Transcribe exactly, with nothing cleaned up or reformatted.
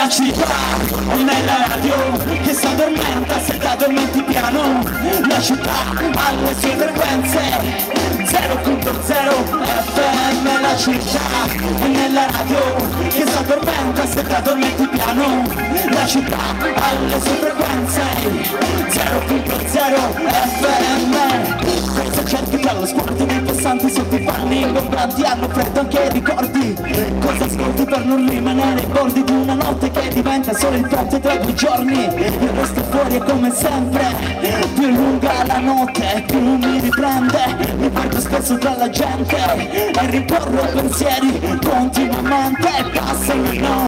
nella città o nella radio che si addormenta se ti addormenti piano. La città ha le sue frequenze zero punto zero F M. La città o nella radio che si addormenta se ti addormenti piano. La città ha le sue frequenze zero punto zero F M. Cosa cerchi tra lo sguardo dei passanti sotto i panni ingombanti? Hanno freddo anche i ricordi. Cosa ascolti per non rimanere ai bordi di una notte che diventa solo il ponte tra due giorni? Il resto fuori è come sempre, più lunga la notte più mi riprende. Mi perdo spesso tra la gente e ricorro pensieri continuamente. Passano le notti